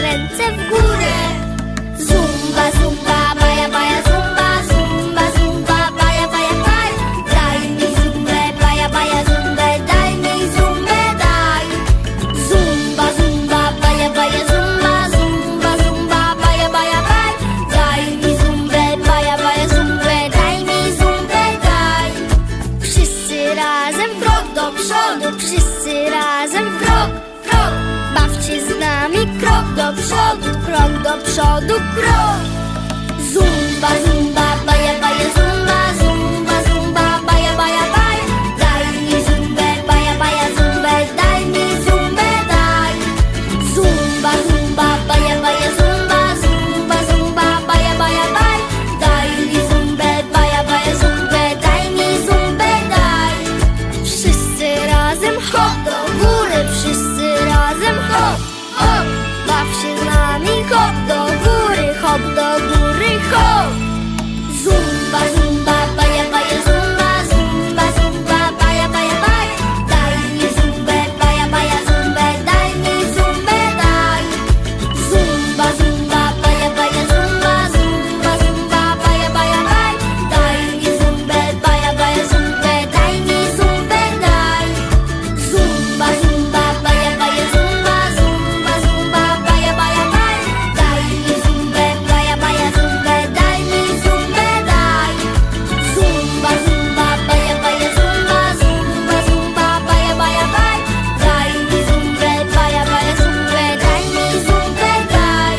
ręce w górę. Zumba, zumba, baja, baja, zumba, zumba, zumba, baja, baja, baj. Daj mi zumbę, baja, baja, zumbę, daj mi zumbę, daj. Zumba, zumba, baja, baja, zumba, zumba, zumba, baja, baja, baj. Daj mi zumbę, baja, baja, zumbę, daj mi zumbę, daj. Wszyscy razem krok do przodu, wszyscy razem krok, krok. Bawcie z nami krok do przodu, krok. Zumba, zumba, baja, baja, zumba, zumba, zumba, baja, baja, baj. Daj mi zumbę, baja, baja, zumbę, daj mi zumbę, daj. Zumba, zumba, baja, baja, zumba, zumba, zumba, baja, baja, baj. Daj mi zumbę, baja, baja, zumbę, daj mi zumbę, daj. Wszyscy razem hop do góry, wszyscy razem hop, hop. Baw się z nami hop do góry, hop do góry, hop. Zumba, zumba, baja, baja, zumba, zumba, zumba, baja, baja, baj. Daj mi zumbę, baja, baja, zumbę, daj mi zumbę, daj. Zumba, zumba, baja, baja, zumba, zumba, zumba, baja, baja, baj. Daj mi zumbę, baja, baja, zumbę, daj mi zumbę, daj. Zumba, zumba, baja, baja, zumba, zumba, zumba, baja, baja, baj. Daj mi zumbę, baja, baja, zumbę, daj mi zumbę, daj. Zumba, zumba, baja, baja, zumba, zumba, zumba, baja, baja, baj. Daj mi zumbę, baja, baja, zumbę, daj mi zumbę, daj.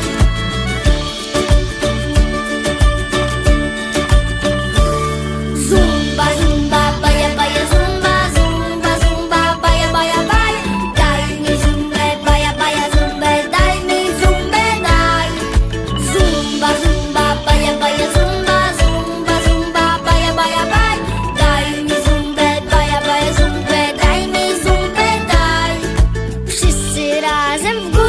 Zumba, zumba, baja, baja, zumba, zumba, zumba, baja, baja, baj. Daj mi zumbę, baja, baja, zumbę, daj mi zumbę, daj. Zumba, zumba, baja, baja, zumba, zumba, zumba, baja, baja, baj. Daj mi zumbę, baja, baja, zumbę, daj mi zumbę, daj. Wszyscy razem w górę.